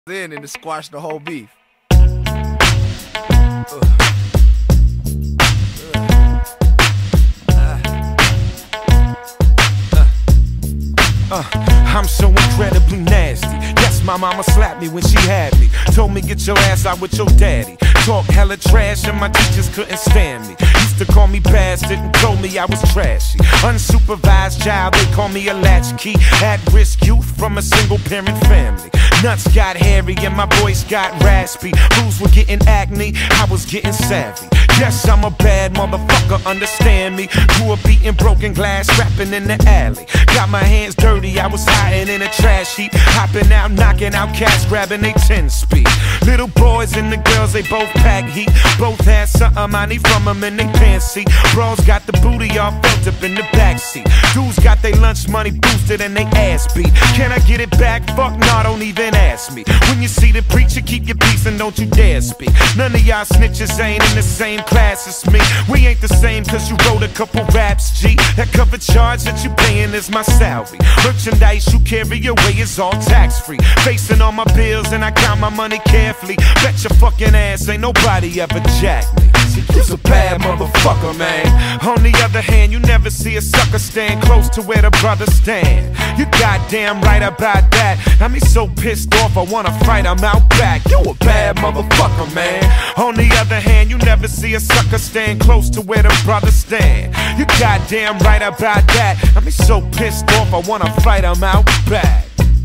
in and to squash the whole beef. I'm so incredibly nasty. Yes, my mama slapped me when she had me. Told me get your ass out with your daddy. Talk hella trash and my teachers couldn't stand me. Used to call me bastard and told me I was trashy. Unsupervised child, they call me a latchkey. At-risk youth from a single parent family. Nuts got hairy and my voice got raspy. Fools were getting acne, I was getting savvy. Yes, I'm a bad motherfucker, understand me. Grew up eating broken glass, rapping in the alley. Got my hands dirty, I was hiding in a trash heap. Hopping out, knocking out cats, grabbing they 10-speed. Little boys and the girls, they both pack heat. Both had something I need from them in they pants seat. Bros got the booty all felt up in the backseat. Dudes got their lunch money boosted and they ass beat. Can I get it back? Fuck no, don't even ask me. When you see the preacher, keep your peace and don't you dare speak. None of y'all snitches ain't in the same class as me. We ain't the same cause you wrote a couple raps, G. That cover charge that you paying is my salary. Merchandise you carry away is all tax-free. Facing all my bills and I count my money carefully. Bet your fucking ass ain't nobody ever jacked me. You's a bad motherfucker, man. On the other hand, you never see a sucker stand close to where the brothers stand. You goddamn right about that. Got me so pissed off I wanna fight, I'm out back. You a bad motherfucker, man. On the other hand, you never see a sucker stand close to where the brothers stand. You goddamn right about that. Got me so pissed off I wanna fight, I'm out back.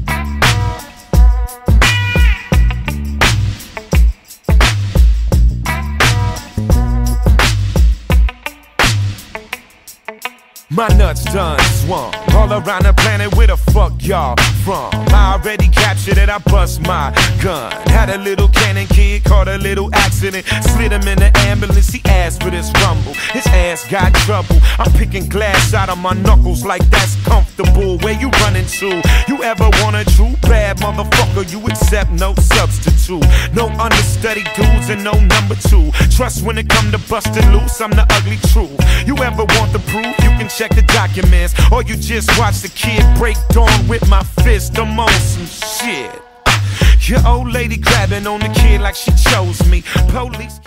My nuts done swung all around the planet, where the fuck y'all from? I already captured it, I bust my gun. Had a little cannon kid, caught a little accident. Slid him in the ambulance, he asked for this rumble. His ass got trouble, I'm picking glass out of my knuckles like that's comfortable. Where you running to? You ever want a true bad motherfucker? You accept no substitute. No understudy dudes and no number two. Trust when it come to busting loose, I'm the ugly truth. You ever want the proof? You can check the documents, or you just watch the kid break dawn with my fist. I'm on some shit. Your old lady grabbing on the kid like she chose me. Police